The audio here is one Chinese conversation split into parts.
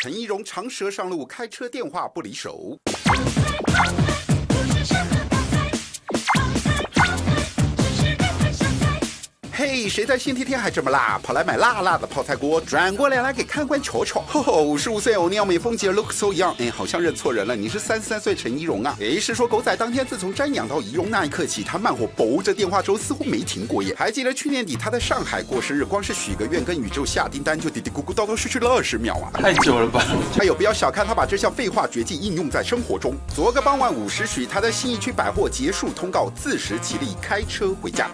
陈怡蓉长蛇上路，开车电话不离手。嘿，谁在星期天还这么辣，跑来买辣辣的泡菜锅？转过脸来给看官瞧瞧。55岁欧尼奥美凤姐 look so young， 好像认错人了，你是33岁陈怡蓉啊？是说狗仔当天自从瞻仰到怡蓉那一刻起，他慢火搏着电话粥似乎没停过耶。还记得去年底他在上海过生日，光是许个愿跟宇宙下订单就嘀嘀咕咕叨叨去了20秒啊， 太久了吧？ 还有不要小看他把这项废话绝技应用在生活中。昨个傍晚5时许，他在信义区百货结束通告，自食其力开车回家。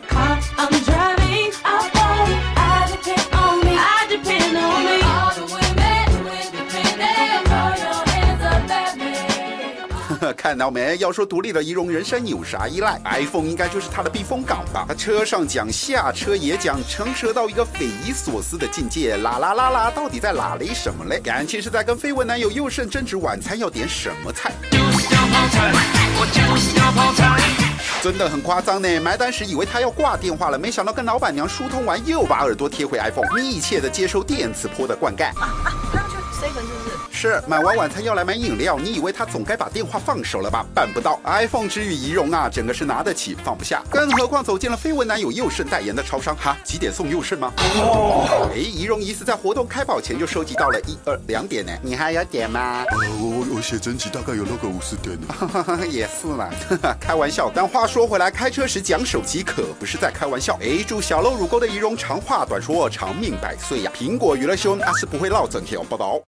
看到没？要说独立的怡蓉人生有啥依赖 ？iPhone 应该就是他的避风港吧？他车上讲，下车也讲，成熟到一个匪夷所思的境界。啦，到底在拉嘞什么嘞？感情是在跟绯闻男友佑胜争执晚餐要点什么菜？就是要泡菜，我就是要泡菜。真的很夸张呢！买单时以为他要挂电话了，没想到跟老板娘疏通完，又把耳朵贴回 iPhone， 密切的接收电磁波的灌溉。 刚去 7 是不是？ 是，买完晚餐要来买饮料，你以为他总该把电话放手了吧？办不到 ，iPhone 之于怡蓉啊，整个是拿得起放不下。更何况走进了绯闻男友佑胜代言的超商，哈，几点送佑胜吗？怡蓉疑似在活动开跑前就收集到了1、2、2点呢，你还要点吗？ 我写真集大概有那个50点呢。 也是啦，开玩笑。但话说回来，开车时讲手机可不是在开玩笑。祝小露乳沟的怡蓉长话短说，长命100岁呀！苹果娱乐新闻是不会落整条报道。